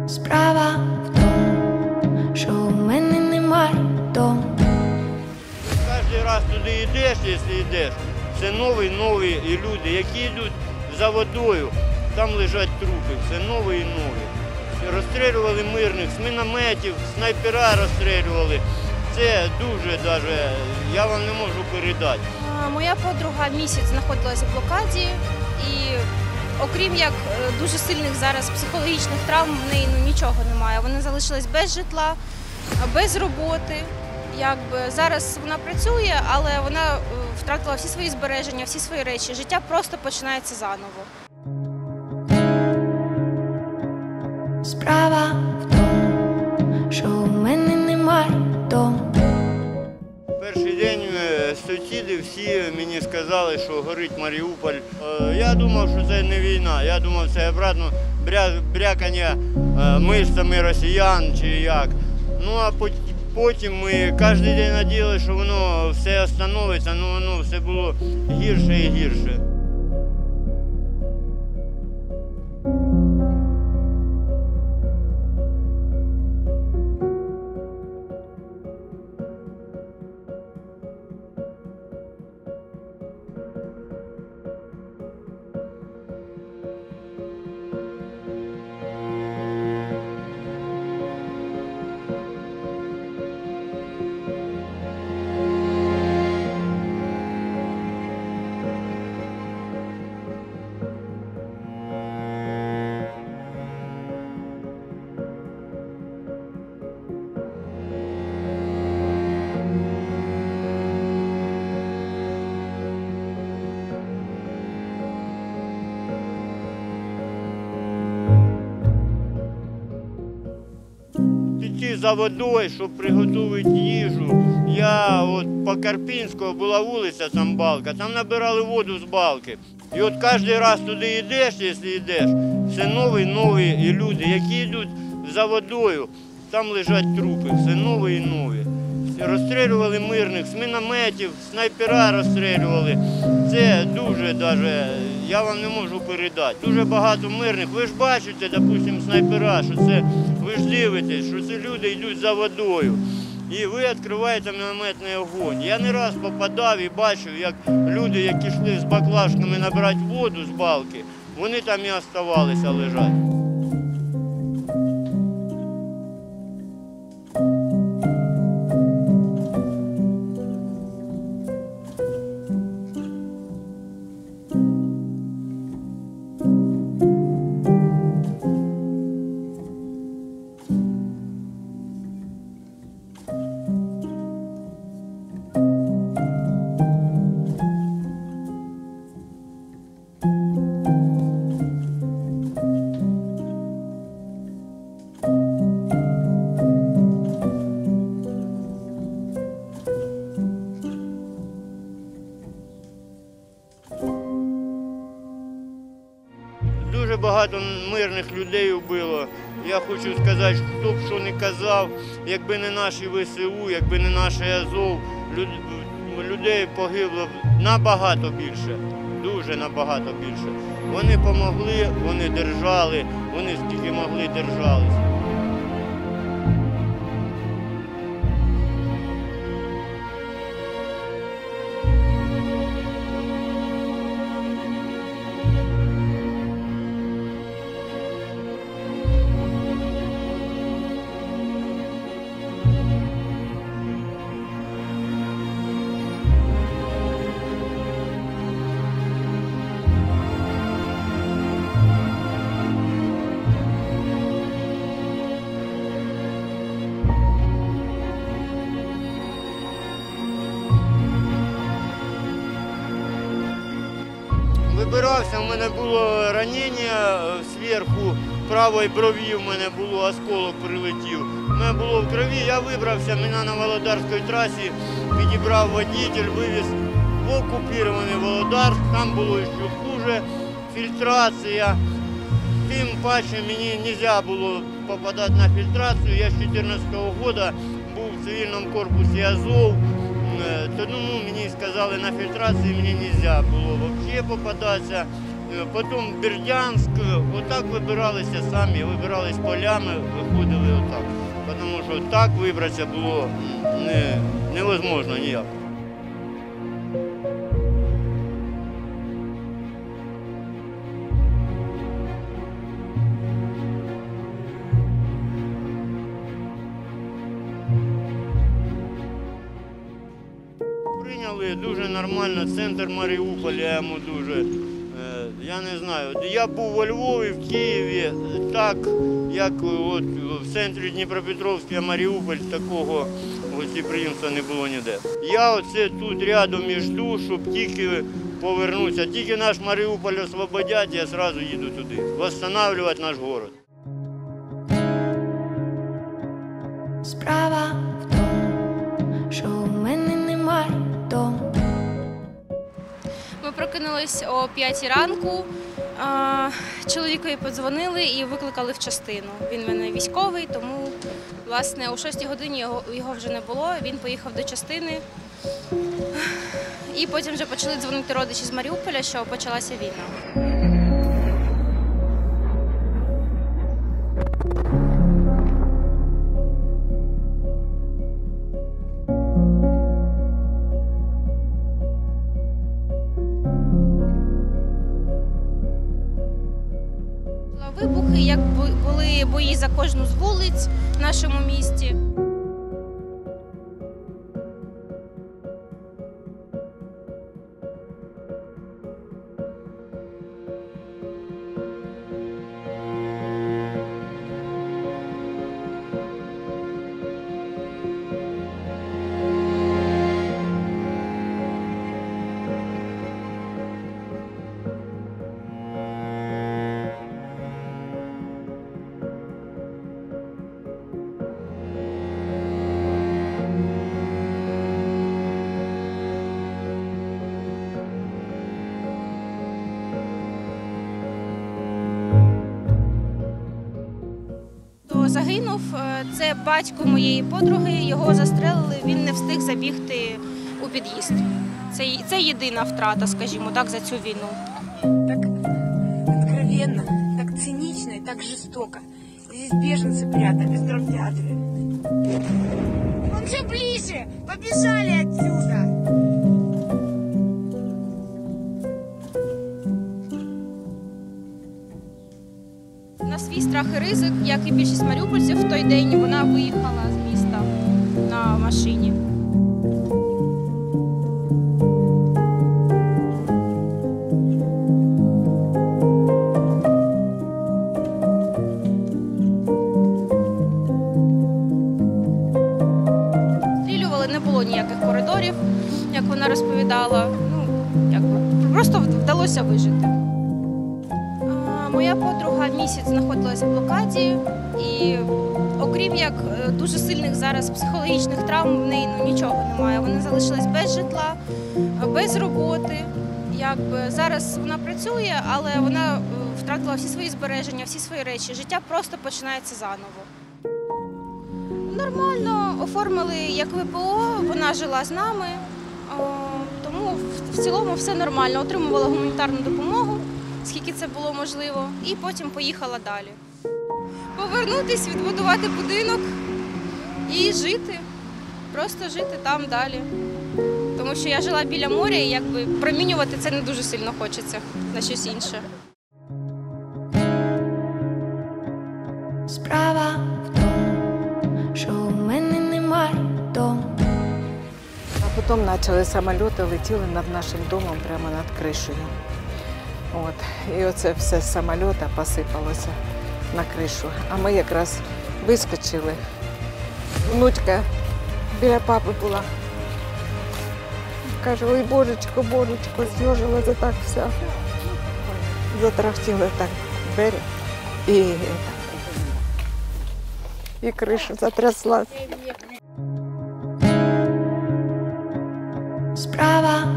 Справа в тому, що у мене немає дому. Кожен раз туди йдеш, якщо йдеш, все нові і люди, які йдуть за водою, там лежать трупи, все нові і нові. Розстрілювали мирних, з мінометів, снайпера розстрілювали. Це дуже, я вам не можу передати. Моя подруга місяць знаходилася в блокаді і окрім як дуже сильних зараз психологічних травм, в неї нічого немає. Вона залишилась без житла, без роботи. Зараз вона працює, але вона втратила всі свої збереження, всі свої речі. Життя просто починається заново. Справа в тому, що у мене немає дому. Перший день сусіди всі мені сказали, що горить Маріуполь. Я думав, що це не війна, я думав, це обратно брякання мишцями росіян чи як. Ну а потім ми кожен день надіялися, що воно все остановиться, але воно все було гірше і гірше. Йти за водою, щоб приготувати їжу. Я по Карпінського була вулиця, там балка, там набирали воду з балки. І кожен раз туди йдеш, якщо йдеш, все нові і люди, які йдуть за водою, там лежать трупи, все нові і нові. Розстрілювали мирних, з мінометів, снайпера розстрілювали. Це дуже, я вам не можу передати. Дуже багато мирних. Ви ж бачите, допустимо, снайпера, що це, ви ж дивитесь, що це люди йдуть за водою. І ви відкриваєте мінометний огонь. Я не раз попадав і бачив, як люди, які йшли з баклажками набирати воду з балки, вони там і залишилися лежати. Дуже багато мирних людей вбило. Я хочу сказати, хто б що не казав, якби не наші ВСУ, якби не наш Азов, людей погибло набагато більше, дуже набагато більше. Вони допомогли, вони держали, вони скільки могли держалися. Вибирався, в мене було ранення зверху, правої брові в мене було, осколок прилетів. У мене було в крові, я вибрався, мене на Володарській трасі підібрав водитель, вивіз в окупований Володарськ, там було ще хуже, фільтрація. Тим паче мені не можна було попадати на фільтрацію, я з 2014 року був в цивільному корпусі Азов. Тому мені сказали, на фільтрації мені не можна було взагалі попадатися. потім Бердянськ, отак вибиралися самі, вибирались полями, виходили отак. Тому що так вибратися було невозможно ніяк. Прийняли дуже нормально, центр Маріуполя, я йому дуже, я не знаю. Я був у Львові, в Києві, так, як от в центрі Дніпропетровська, Маріуполь, такого гостеприємства не було ніде. Я оце тут рядом і жду, щоб тільки повернутися. Тільки наш Маріуполь освободять, я одразу їду туди, відновлювати наш город. Справа в тому, що у мене немає дому. Ми прокинулись о 5 ранку, чоловікові подзвонили і викликали в частину. Він в мене військовий, тому власне о 6 годині його вже не було, він поїхав до частини. І потім вже почали дзвонити родичі з Маріуполя, що почалася війна. Вибухи, як були бої за кожну з вулиць в нашому місті. Загинув, це батько моєї подруги, його застрелили, він не встиг забігти у під'їзд. Це єдина втрата, скажімо так, за цю війну. Так откровенно, так цинично и так жестоко. Здесь беженцы прятались, драмтеатры. Он же ближе! Побежали отсюда! На свій страх і ризик, як і більшість маріупольців, в той день вона виїхала з міста на машині. Стрілювали, не було ніяких коридорів, як вона розповідала. Просто вдалося вижити. Моя подруга місяць знаходилася в блокаді, і окрім як дуже сильних зараз психологічних травм, в неї нічого немає. Вона залишилась без житла, без роботи. Зараз вона працює, але вона втратила всі свої збереження, всі свої речі. Життя просто починається заново. Нормально оформили як ВПО, вона жила з нами, тому в цілому все нормально. Отримувала гуманітарну допомогу, скільки це було можливо, і потім поїхала далі. Повернутися, відбудувати будинок і жити, просто жити там далі. Тому що я жила біля моря і промінювати це не дуже сильно хочеться на щось інше. Справа в тому, що у мене немає дому. А потім почали самоліти, летіли над нашим домом прямо над кришею. І оце все з самоліта посипалося на кришу. А ми якраз вискочили. Внучка біля папи була. Каже, ой, божечко, божечко, з'їжилася так вся. Затрахтіли так двері і криша затряслась. Справа